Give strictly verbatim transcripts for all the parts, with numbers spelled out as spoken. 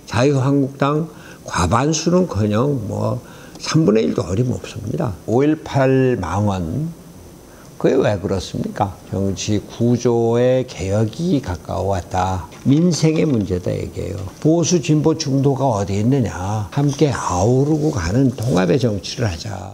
자유한국당 과반수는커녕 뭐 삼분의 일도 어림없습니다. 오일팔 망언, 그게 왜 그렇습니까? 정치 구조의 개혁이 가까워왔다. 민생의 문제다 얘기예요. 보수 진보 중도가 어디 있느냐. 함께 아우르고 가는 통합의 정치를 하자.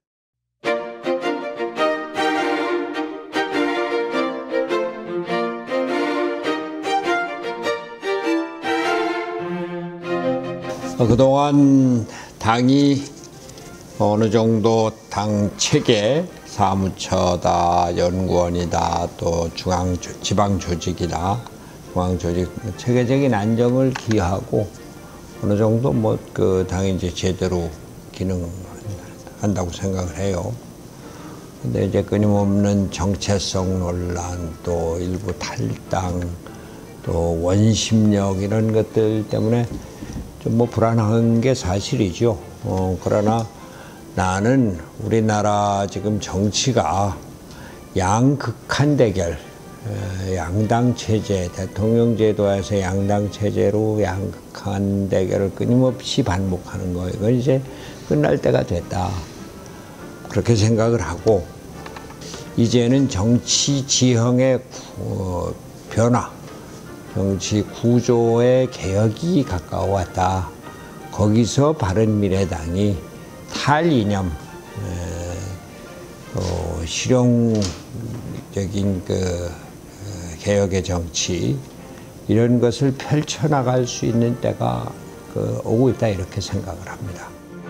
그동안 당이 어느 정도 당 체계, 사무처다, 연구원이다, 또 중앙 지방 조직이다, 중앙 조직 체계적인 안정을 기하고 어느 정도 뭐 그 당이 이제 제대로 기능한다고 생각을 해요. 근데 이제 끊임없는 정체성 논란, 또 일부 탈당, 또 원심력 이런 것들 때문에 좀 뭐 불안한 게 사실이죠. 어, 그러나 나는 우리나라 지금 정치가 양극한 대결, 양당 체제, 대통령제도에서 양당 체제로 양극한 대결을 끊임없이 반복하는 거, 이건 이제 끝날 때가 됐다. 그렇게 생각을 하고, 이제는 정치 지형의 어, 변화, 정치 구조의 개혁이 가까워왔다. 거기서 바른미래당이 탈이념, 에, 어, 실용적인 그 개혁의 정치 이런 것을 펼쳐나갈 수 있는 때가 그 오고 있다 이렇게 생각을 합니다.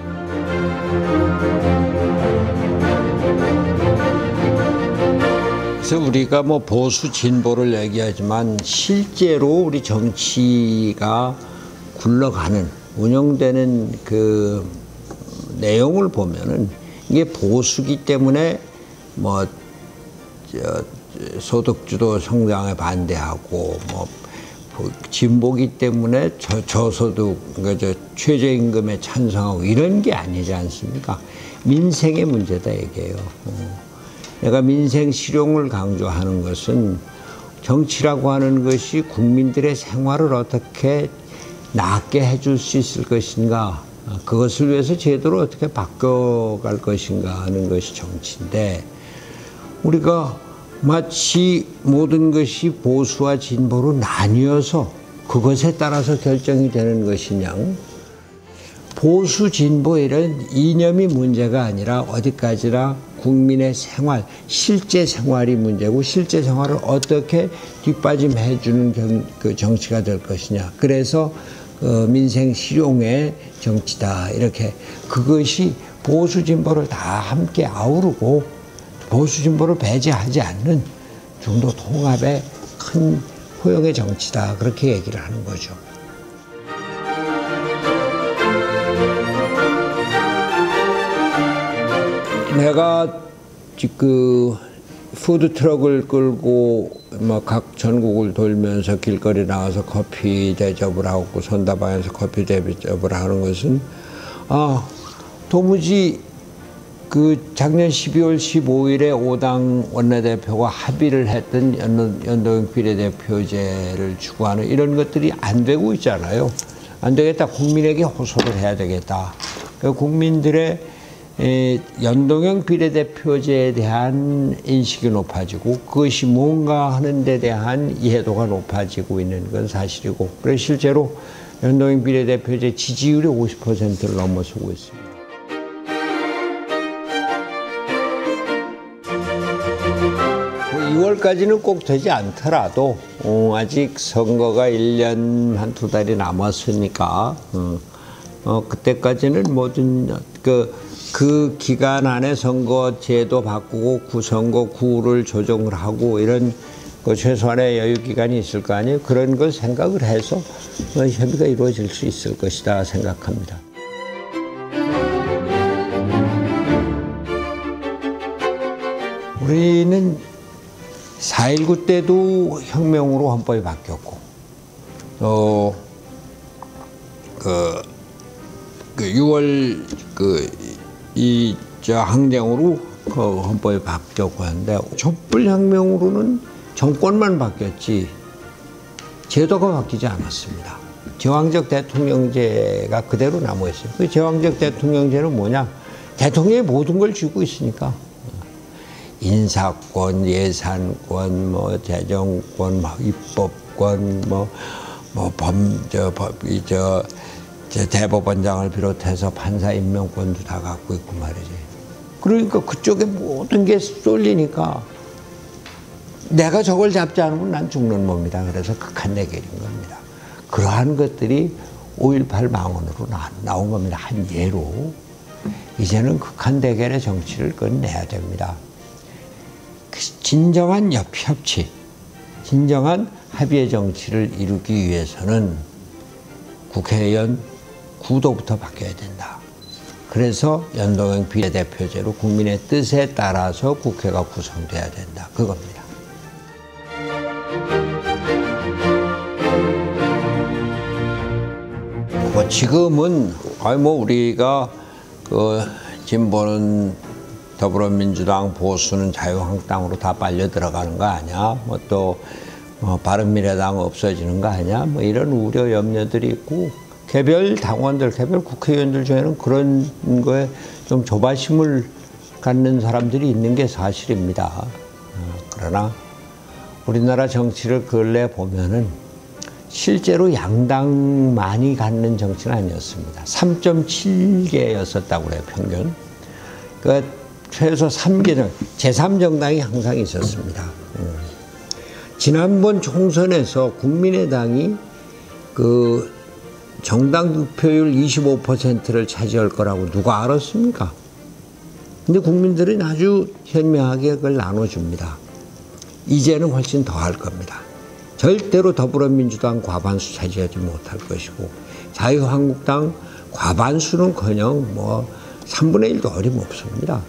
그래서 우리가 뭐 보수 진보를 얘기하지만 실제로 우리 정치가 굴러가는 운영되는 그 내용을 보면은 이게 보수기 때문에 뭐 저 소득주도 성장에 반대하고 뭐 진보기 때문에 저, 저소득 그러니까 저 최저임금에 찬성하고 이런 게 아니지 않습니까? 민생의 문제다 얘기예요. 어. 내가 민생 실용을 강조하는 것은 정치라고 하는 것이 국민들의 생활을 어떻게 낫게 해줄 수 있을 것인가, 그것을 위해서 제도를 어떻게 바꿔갈 것인가 하는 것이 정치인데, 우리가 마치 모든 것이 보수와 진보로 나뉘어서 그것에 따라서 결정이 되는 것이냐, 보수 진보 이런 이념이 문제가 아니라 어디까지나 국민의 생활, 실제 생활이 문제고 실제 생활을 어떻게 뒷받침해 주는 경, 그 정치가 될 것이냐. 그래서 어, 민생 실용의 정치다. 이렇게 그것이 보수 진보를 다 함께 아우르고 보수 진보를 배제하지 않는 중도 통합의 큰 호영의 정치다. 그렇게 얘기를 하는 거죠. 내가 그 푸드트럭을 끌고 막 각 전국을 돌면서 길거리 나와서 커피 대접을 하고 선다방에서 커피 대접을 하는 것은 아 도무지 그 작년 십이월 십오일에 오당 원내대표가 합의를 했던 연동형 비례대표제를 추구하는 이런 것들이 안 되고 있잖아요. 안 되겠다. 국민에게 호소를 해야 되겠다. 그러니까 국민들의 에, 연동형 비례대표제에 대한 인식이 높아지고 그것이 뭔가 하는 데 대한 이해도가 높아지고 있는 건 사실이고, 그래서 실제로 연동형 비례대표제 지지율이 오십 퍼센트를 넘어서고 있습니다. 이월까지는 꼭 되지 않더라도 어, 아직 선거가 일 년 한 두 달이 남았으니까 어, 어, 그때까지는 모든 그 그 기간 안에 선거 제도 바꾸고 구선거 구를 조정을 하고 이런 그 최소한의 여유 기간이 있을 거 아니에요. 그런 걸 생각을 해서 협의가 이루어질 수 있을 것이다 생각합니다. 우리는 사 일구 때도 혁명으로 헌법이 바뀌었고, 또 그, 그 유월 그 이 저 항쟁으로 그 헌법이 바뀌었고 하는데, 촛불혁명으로는 정권만 바뀌었지 제도가 바뀌지 않았습니다. 제왕적 대통령제가 그대로 남아있어요. 그 제왕적 대통령제는 뭐냐? 대통령이 모든 걸 쥐고 있으니까. 인사권, 예산권, 뭐 재정권, 뭐 입법권, 뭐 뭐 범 저 법 이 저 대법원장을 비롯해서 판사 임명권도 다 갖고 있고 말이지. 그러니까 그쪽에 모든 게 쏠리니까 내가 저걸 잡지 않으면 난 죽는 몸이다. 그래서 극한 대결인 겁니다. 그러한 것들이 오일팔 망언으로 나, 나온 겁니다. 한 예로. 이제는 극한 대결의 정치를 끝내야 됩니다. 진정한 협치, 진정한 합의의 정치를 이루기 위해서는 국회의원 구도부터 바뀌어야 된다. 그래서 연동형 비례대표제로 국민의 뜻에 따라서 국회가 구성돼야 된다. 그겁니다. 뭐 지금은 아니 뭐 우리가 그 진보는 더불어민주당, 보수는 자유한국당으로 다 빨려 들어가는 거 아니야? 뭐 또 뭐 바른미래당 없어지는 거 아니야? 뭐 이런 우려 염려들이 있고 개별 당원들, 개별 국회의원들 중에는 그런 거에 좀 조바심을 갖는 사람들이 있는 게 사실입니다. 그러나 우리나라 정치를 근래 보면은 실제로 양당만이 갖는 정치는 아니었습니다. 삼 점 칠 개였었다고 그래요, 평균. 그 최소 삼 개, 제삼 정당이 항상 있었습니다. 음. 지난번 총선에서 국민의당이 그 정당 득표율 이십오 퍼센트를 차지할 거라고 누가 알았습니까? 근데 국민들은 아주 현명하게 그걸 나눠줍니다. 이제는 훨씬 더 할 겁니다. 절대로 더불어민주당 과반수 차지하지 못할 것이고 자유한국당 과반수는커녕 뭐 삼분의 일도 어림없습니다.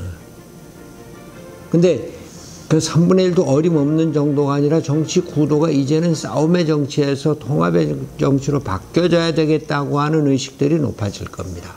근데 그 삼분의 일도 어림없는 정도가 아니라 정치 구도가 이제는 싸움의 정치에서 통합의 정치로 바뀌어져야 되겠다고 하는 의식들이 높아질 겁니다.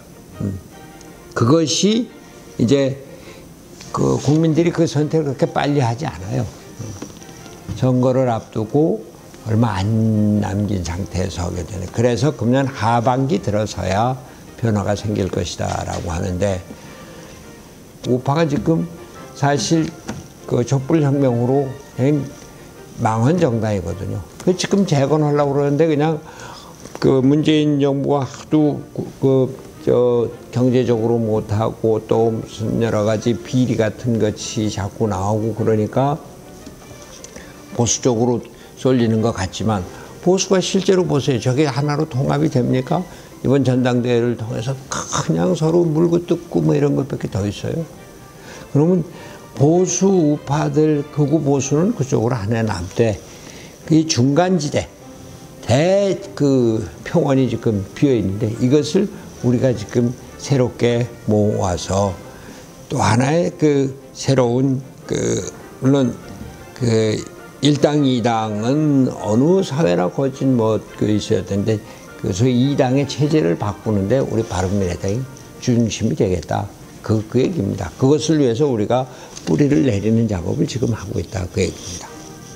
그것이 이제 그 국민들이 그 선택을 그렇게 빨리 하지 않아요. 선거를 앞두고 얼마 안 남긴 상태에서 하게 되네. 그래서 금년 하반기 들어서야 변화가 생길 것이다 라고 하는데 우파가 지금 사실 그 촛불혁명으로 망한 정당이거든요. 그 지금 재건하려고 그러는데 그냥 그 문재인 정부가 하도 그 저 경제적으로 못하고 또 무슨 여러 가지 비리 같은 것이 자꾸 나오고 그러니까 보수 쪽으로 쏠리는 것 같지만 보수가 실제로 보세요. 저게 하나로 통합이 됩니까? 이번 전당대회를 통해서 그냥 서로 물고 뜯고 뭐 이런 것밖에 더 있어요. 그러면 보수 우파들 극우 보수는 그쪽으로 하나 남되 이 중간지대 대 그 평원이 지금 비어 있는데 이것을 우리가 지금 새롭게 모아서 또 하나의 그 새로운 그 물론 그 일당 이당은 어느 사회나 거진 뭐 그 있어야 되는데 그래서 이 당의 체제를 바꾸는데 우리 바른미래당이 중심이 되겠다. 그, 그 얘기입니다. 그것을 위해서 우리가 뿌리를 내리는 작업을 지금 하고 있다. 그 얘기입니다.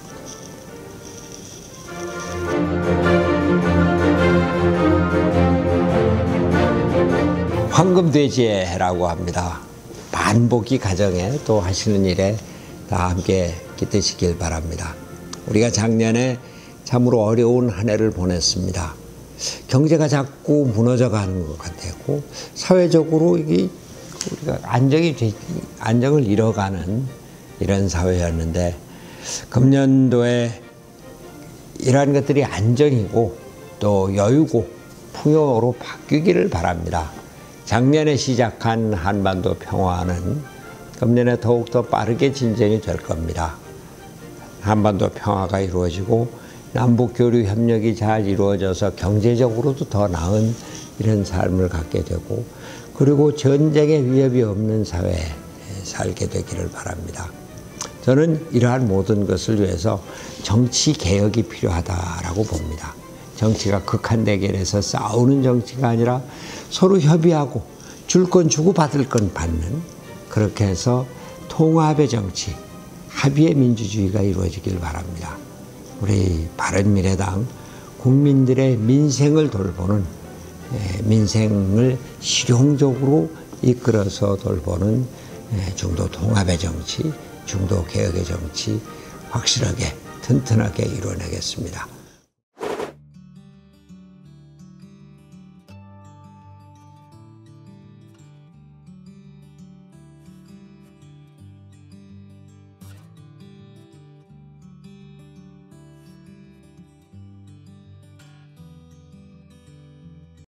황금돼지라고 합니다. 반복이 가정에 또 하시는 일에 다 함께 기대시길 바랍니다. 우리가 작년에 참으로 어려운 한 해를 보냈습니다. 경제가 자꾸 무너져가는 것 같았고 사회적으로 이게 우리가 안정이 안정을 잃어가는 이런 사회였는데 금년도에 이러한 것들이 안정이고 또 여유고 풍요로 바뀌기를 바랍니다. 작년에 시작한 한반도 평화는 금년에 더욱더 빠르게 진전이 될 겁니다. 한반도 평화가 이루어지고 남북 교류 협력이 잘 이루어져서 경제적으로도 더 나은 이런 삶을 갖게 되고 그리고 전쟁의 위협이 없는 사회에 살게 되기를 바랍니다. 저는 이러한 모든 것을 위해서 정치 개혁이 필요하다라고 봅니다. 정치가 극한 대결에서 싸우는 정치가 아니라 서로 협의하고 줄 건 주고 받을 건 받는 그렇게 해서 통합의 정치, 합의의 민주주의가 이루어지길 바랍니다. 우리 바른미래당 국민들의 민생을 돌보는, 민생을 실용적으로 이끌어서 돌보는 중도 통합의 정치, 중도 개혁의 정치 확실하게 튼튼하게 이루어내겠습니다.